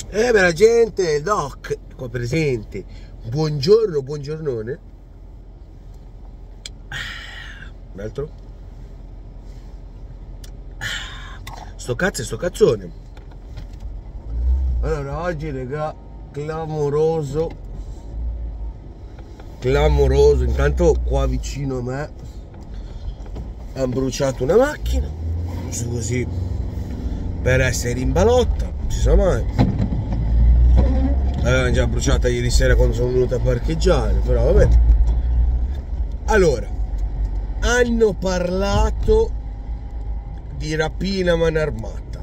Bella gente, il Doc qua presente. Buongiorno, buongiornone. Un altro. Sto cazzo e sto cazzone. Allora, oggi, raga, clamoroso. Intanto qua vicino a me hanno bruciato una macchina, giusto così per essere in balotta, non si sa mai. L'avevano già bruciata ieri sera quando sono venuto a parcheggiare, però vabbè. Allora, hanno parlato di rapina a mano armata,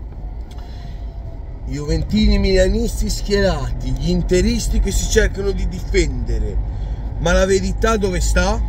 juventini milanisti schierati, gli interisti che si cercano di difendere, ma la verità dove sta?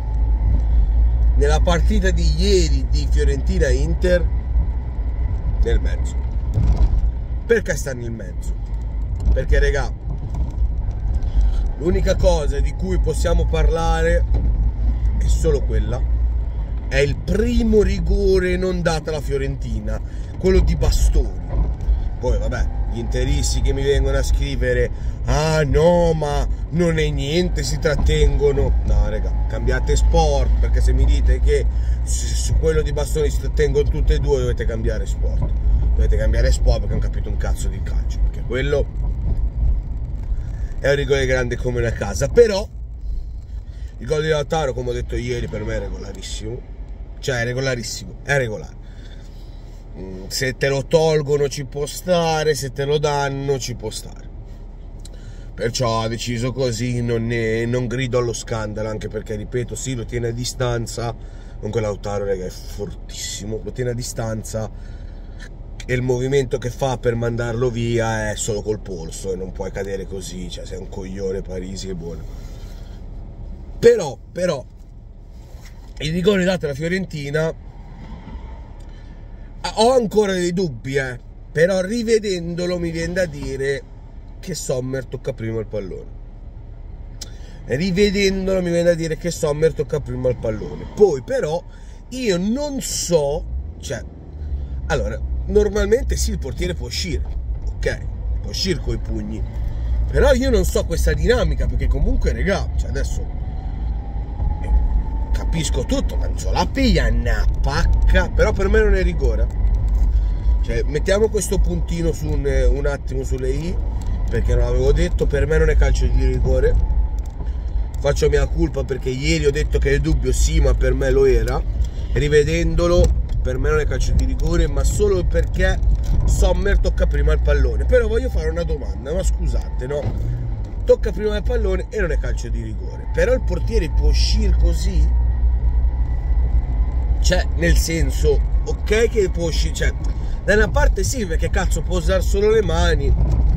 Nella partita di ieri di Fiorentina-Inter, nel mezzo. Perché sta nel mezzo? Perché, regà, l'unica cosa di cui possiamo parlare è solo quella, è il primo rigore non dato alla Fiorentina, quello di Bastoni. Poi vabbè, gli interisti che mi vengono a scrivere: ah no, ma non è niente, si trattengono. No, raga, cambiate sport, perché se mi dite che su quello di Bastoni si trattengono tutte e due, dovete cambiare sport. Dovete cambiare sport perché non capito un cazzo di calcio, perché quello è un rigore grande come una casa. Però il gol di Lautaro, come ho detto ieri, per me è regolarissimo. Cioè è regolarissimo, è regolare. Se te lo tolgono ci può stare, se te lo danno ci può stare. Perciò ha deciso così, non grido allo scandalo, anche perché, ripeto, sì, lo tiene a distanza. Comunque Lautaro, raga, è fortissimo, lo tiene a distanza e il movimento che fa per mandarlo via è solo col polso e non puoi cadere così, cioè sei un coglione, Parisi, è buono. Però il rigore dato alla Fiorentina ho ancora dei dubbi, però rivedendolo mi viene da dire che Sommer tocca prima il pallone. Rivedendolo mi viene da dire che Sommer tocca prima il pallone. Poi però io non so, cioè, allora, normalmente sì, il portiere può uscire, ok, può uscire coi pugni, però io non so questa dinamica, perché comunque, regà, cioè adesso capisco tutto, Manzola piglia una pacca, però per me non è rigore. Cioè, mettiamo questo puntino su un attimo sulle i, perché non l'avevo detto, per me non è calcio di rigore. Faccio mia colpa perché ieri ho detto che è dubbio, sì, ma per me lo era. Rivedendolo, per me non è calcio di rigore, ma solo perché Sommer tocca prima il pallone. Però voglio fare una domanda, ma scusate, no? Tocca prima il pallone e non è calcio di rigore, però il portiere può uscire così? Cioè, nel senso, ok che può uscire, cioè, da una parte sì, perché cazzo può usare solo le mani,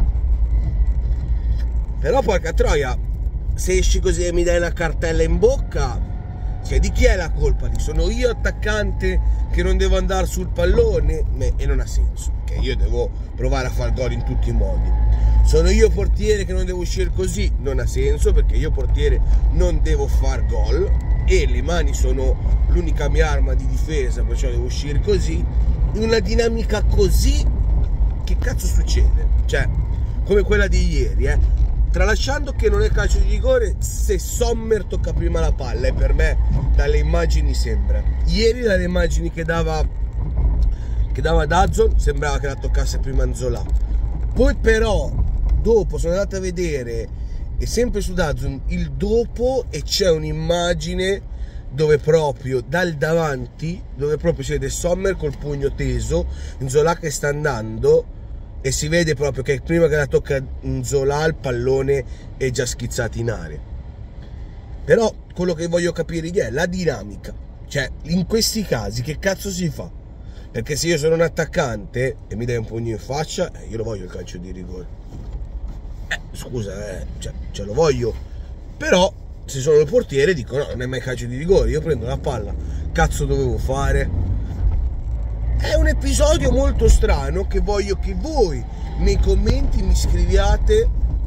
però porca troia, se esci così e mi dai una cartella in bocca, cioè di chi è la colpa? Sono io attaccante che non devo andare sul pallone? E non ha senso, che io devo provare a far gol in tutti i modi. Sono io portiere che non devo uscire così? Non ha senso, perché io portiere non devo far gol e le mani sono l'unica mia arma di difesa, perciò devo uscire così. In una dinamica così, che cazzo succede? Cioè, come quella di ieri, tralasciando che non è calcio di rigore se Sommer tocca prima la palla, e per me dalle immagini sembra. Ieri dalle immagini che dava Dazon sembrava che la toccasse prima Nzola. Poi però dopo sono andato a vedere, e sempre su Dazon, il dopo, e c'è un'immagine dove proprio dal davanti, dove proprio si vede Sommer col pugno teso, Nzola che sta andando, e si vede proprio che prima che la tocca Nzola il pallone è già schizzato in aria. Però quello che voglio capire è la dinamica, cioè in questi casi che cazzo si fa? Perché se io sono un attaccante e mi dai un pugno in faccia, io lo voglio il calcio di rigore, scusa, cioè lo voglio. Però se sono il portiere dico no, non è mai calcio di rigore, io prendo la palla, cazzo dovevo fare? È un episodio molto strano che voglio che voi nei commenti mi scriviate,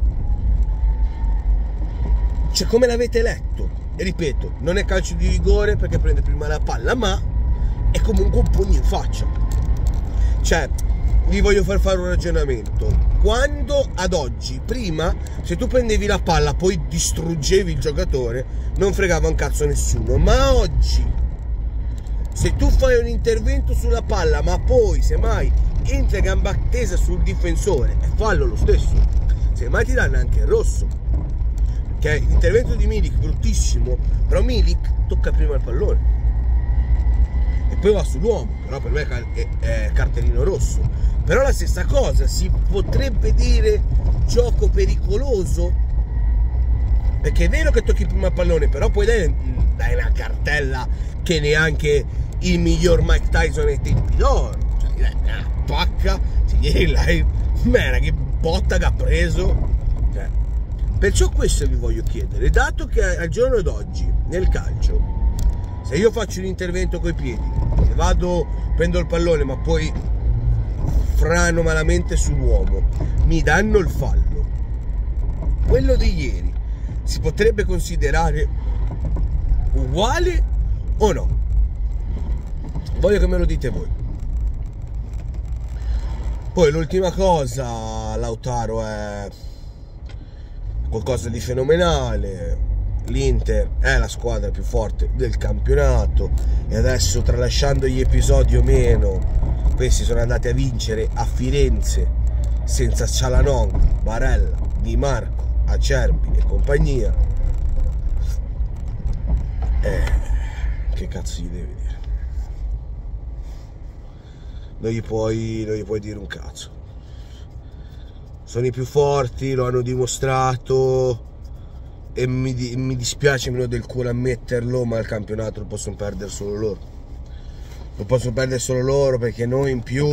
cioè come l'avete letto. E ripeto, non è calcio di rigore perché prende prima la palla, ma è comunque un pugno in faccia. Cioè, vi voglio fare un ragionamento. Quando ad oggi, prima, se tu prendevi la palla poi distruggevi il giocatore, non fregava un cazzo nessuno, ma oggi se tu fai un intervento sulla palla ma poi semmai entri a gamba tesa sul difensore, è fallo lo stesso, semmai ti danno anche il rosso, che l'intervento di Milik bruttissimo, però Milik tocca prima il pallone e poi va sull'uomo, però per me è cartellino rosso. Però la stessa cosa, si potrebbe dire gioco pericoloso, perché è vero che tocchi prima il pallone, però poi dai una cartella che neanche il miglior Mike Tyson ai tempi d'oro, cioè gli dai una pacca, mera che botta che ha preso, cioè. Perciò questo vi voglio chiedere, dato che al giorno d'oggi nel calcio, se io faccio un intervento coi piedi, se vado, prendo il pallone ma poi frano malamente sull'uomo, mi danno il fallo, quello di ieri si potrebbe considerare uguale o no? Voglio che me lo dite voi. Poi l'ultima cosa, Lautaro è qualcosa di fenomenale, l'Inter è la squadra più forte del campionato e adesso, tralasciando gli episodi o meno, questi sono andati a vincere a Firenze senza Cialanoglu, Barella, Di Marco, Acerbi e compagnia. Che cazzo gli devi dire? Non gli puoi dire un cazzo. Sono i più forti, lo hanno dimostrato e mi dispiace meno del cuore ammetterlo, ma il campionato lo possono perdere solo loro. Lo possono perdere solo loro, perché noi in più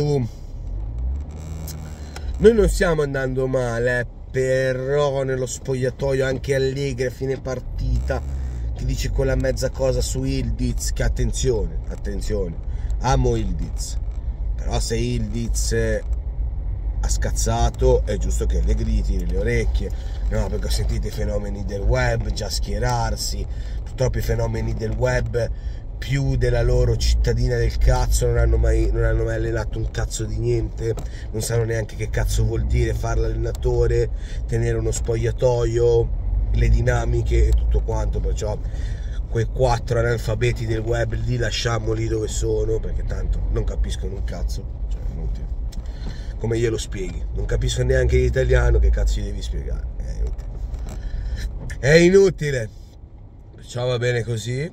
non stiamo andando male, però nello spogliatoio anche Allegri a fine partita ti dice quella mezza cosa su Ildiz, che attenzione, amo Ildiz, però se Ildiz ha scazzato è giusto che Allegri tiri le orecchie, no, perché ho sentito i fenomeni del web già schierarsi. Purtroppo i fenomeni del web, più della loro cittadina del cazzo, non hanno mai allenato un cazzo di niente, non sanno neanche che cazzo vuol dire fare l'allenatore, tenere uno spogliatoio, le dinamiche e tutto quanto. Perciò quei 4 analfabeti del web li lasciamoli dove sono, perché tanto non capiscono un cazzo, cioè inutile. Come glielo spieghi? Non capisco neanche l'italiano, che cazzo gli devi spiegare? È inutile. Perciò va bene così,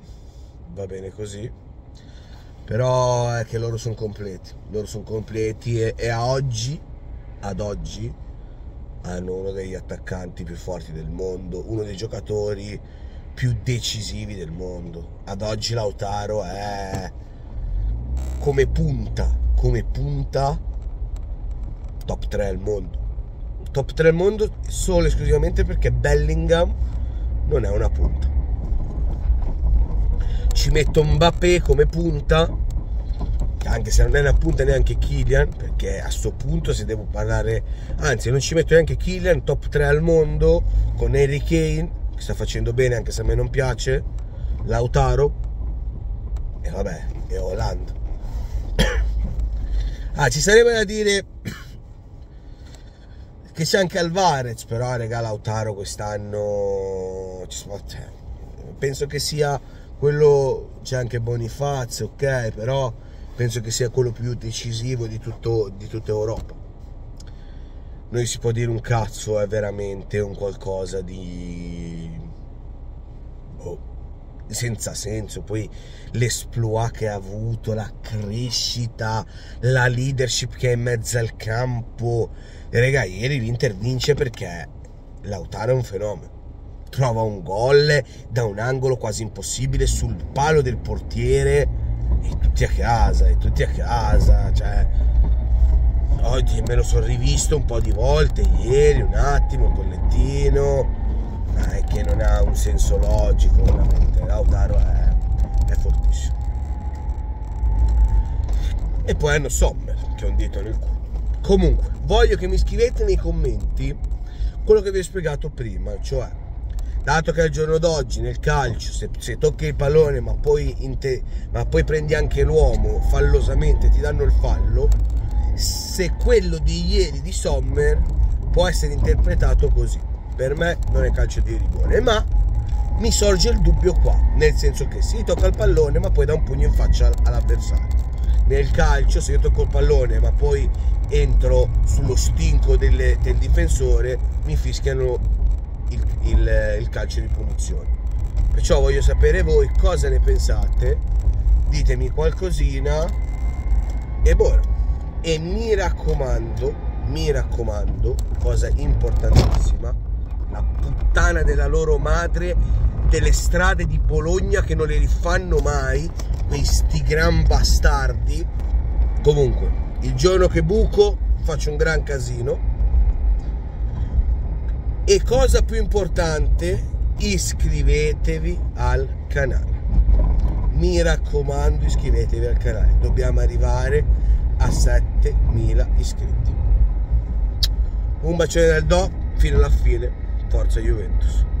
però è che loro sono completi, e ad oggi hanno uno degli attaccanti più forti del mondo, uno dei giocatori più decisivi del mondo. Ad oggi Lautaro è come punta top 3 al mondo, solo e esclusivamente perché Bellingham non è una punta. Ci metto Mbappé come punta, anche se non è una punta neanche Kylian, perché a sto punto, se devo parlare, anzi non ci metto neanche Kylian, top 3 al mondo, con Harry Kane che sta facendo bene anche se a me non piace, Lautaro e vabbè, e Haaland. Ci sarebbe da dire che c'è anche Alvarez, però regà, Lautaro quest'anno penso che sia quello, c'è anche Bonifazio, ok, però penso che sia quello più decisivo di tutta Europa. Noi si può dire un cazzo, è veramente un qualcosa di senza senso. Poi l'esploit che ha avuto, la crescita, la leadership che è in mezzo al campo. E raga, ieri l'Inter vince perché Lautaro è un fenomeno, trova un gol da un angolo quasi impossibile sul palo del portiere e tutti a casa, cioè oggi me lo sono rivisto un po' di volte, ieri un attimo, il bollettino, ma è che non ha un senso logico, veramente. Lautaro è fortissimo. E poi hanno Sommer, che è un dito nel culo. Comunque, voglio che mi scrivete nei commenti quello che vi ho spiegato prima, cioè, dato che al giorno d'oggi nel calcio, se tocchi il pallone ma poi prendi anche l'uomo fallosamente, ti danno il fallo, se quello di ieri di Sommer può essere interpretato così. Per me non è calcio di rigore, ma mi sorge il dubbio qua, nel senso che si tocca il pallone ma poi dà un pugno in faccia all'avversario. Nel calcio, se io tocco il pallone ma poi entro sullo stinco del difensore, mi fischiano il calcio di punizione. Perciò voglio sapere voi cosa ne pensate, ditemi qualcosina e buono. E mi raccomando, cosa importantissima, la puttana della loro madre delle strade di Bologna che non le rifanno mai, questi gran bastardi. Comunque, il giorno che buco faccio un gran casino. E cosa più importante, iscrivetevi al canale. Mi raccomando, iscrivetevi al canale. Dobbiamo arrivare a 7.000 iscritti. Un bacione dal Do, fino alla fine. Forza Juventus.